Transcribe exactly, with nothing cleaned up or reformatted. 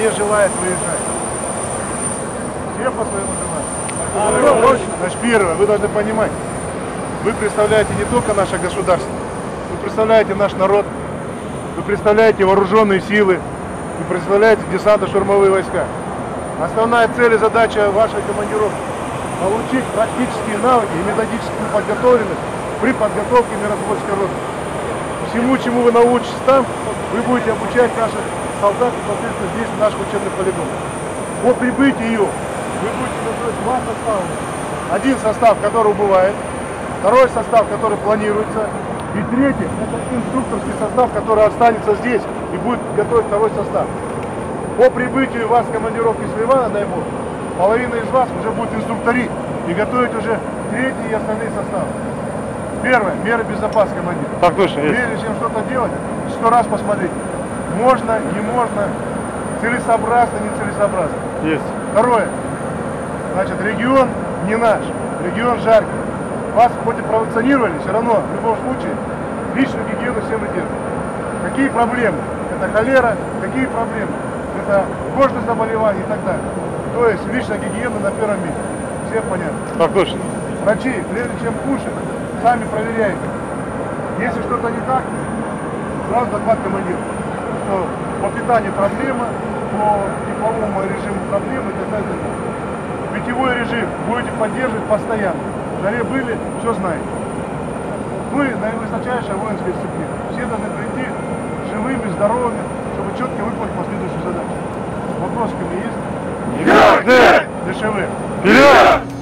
не желает выезжать. Все по своему желанию. Значит, первое, вы должны понимать, вы представляете не только наше государство, вы представляете наш народ, вы представляете вооруженные силы, вы представляете десантно-штурмовые войска. Основная цель и задача вашей командировки – получить практические навыки и методическую подготовленность при подготовке миротворческой роты. Всему, чему вы научитесь там, вы будете обучать наших солдат непосредственно здесь, в наших учебных полигонах. По прибытию вы будете назвать два состава. Один состав, который убывает, второй состав, который планируется, и третий – это инструкторский состав, который останется здесь и будет готовить второй состав. По прибытию вас в командировке с Ливана, дай бог, половина из вас уже будет инструктори и готовить уже третий и остальные составы. Первое, меры безопасности, командир. Так точно, есть. Прежде чем что-то делать, сто раз посмотреть, можно, не можно, целесообразно, нецелесообразно. Есть. Второе, значит, регион не наш, регион жаркий. Вас хоть и провокационировали, все равно, в любом случае, личную гигиену все мы держим. Какие проблемы? Это холера, какие проблемы? Это кожные заболевания и так далее. То есть личная гигиена на первом месте. Всем понятно? Так точно. Врачи, прежде чем кушать, сами проверяйте. Если что-то не так, сразу доклад командиру, что по питанию проблема, по тепловому режиму проблемы и так далее. Питьевой режим будете поддерживать постоянно. В жаре были, все знаете. Ну и наивысочайшая воинская дисциплина. Все должны прийти живыми, здоровыми, чтобы четко выполнить последующую задачу. Вопросы ко мне есть? Вперед! Дешевые. Вперед!